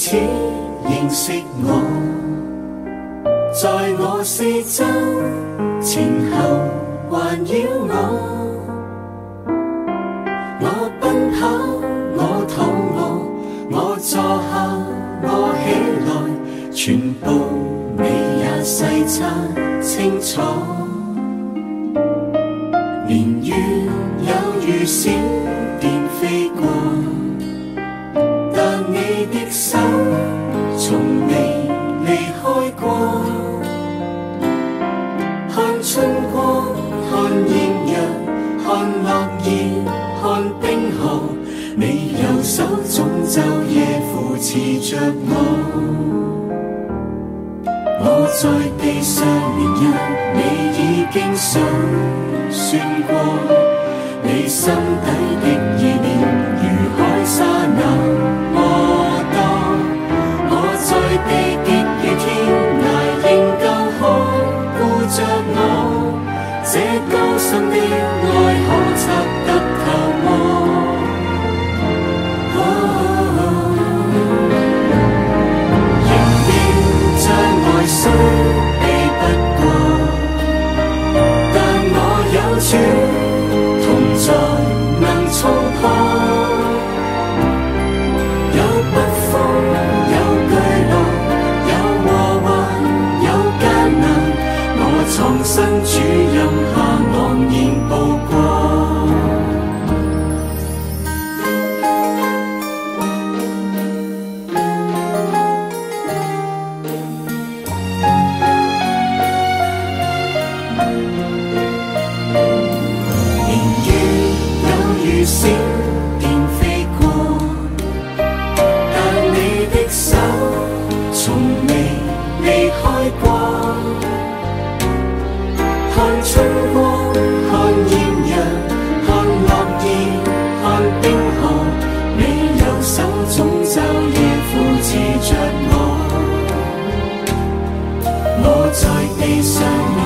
此認識我，在我四周前後環繞我。我奔跑，我躺卧，我坐下，我起來，全部你也細察清楚。年月有如閃電飛過，但你的手從未離開過。看春光，看豔陽，看落葉，看冰河，你右手總晝夜扶持着我。我在地上年日，你已經數算過，你心底的意念如海沙那麼多。我在地極與天涯仍舊看顧着我，這高深的愛可測得透麼？仍然像愛雖避不過，但我有主同在能衝破。有北風，有巨浪，有禍患，有艱難，我藏身主蔭下昂然步過。閃電飛過，但你的手從未離開過。看春光，看豔陽，看落葉，看冰河，你右手總晝夜扶持着我。我在地上